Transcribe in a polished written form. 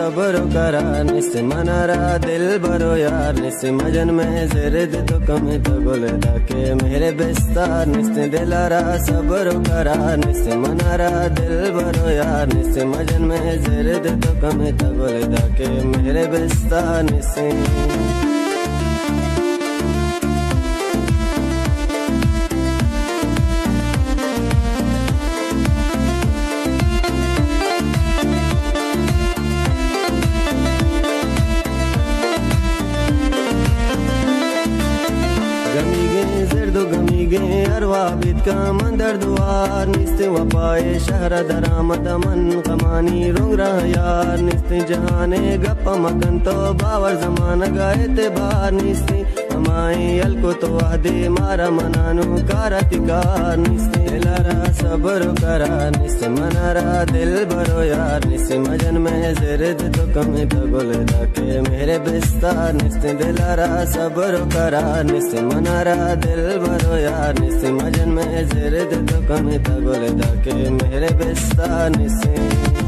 सब्र करा निस मनारा दिल बरो यार निस मजन में जिरद तो कम तो गुल दाके मेरे बिस्ता निस दिलारा सब्र करा निस मनारा दिल बरो यार निस मजन में जिरद तो कम तो गुल दाके मेरे बिस्ता निस गमीगे अरवा बिद का मंदर दुआर निस्ते वपाए शहर दरामद मन कमानी रुंग रहा यार निस्ते जहाने गप्पा मगन तो बावर जमान गाए ते बार निस्ते हमारे अलको तो आदे मारा मनानु कारतिकार निस्ते दिलारा सब्र करा निस्ते मनारा दिल बरो यार निस्ते मजन में जिरद तो कम तो गुल दाके मेरे बिस्ता निस्ते दिलारा सब्र करा निस्ते मनारा दिल बरो यार निस्ते मजन में जिरद तो कम तो गुल दाके मेरे बिस्ता निस्ते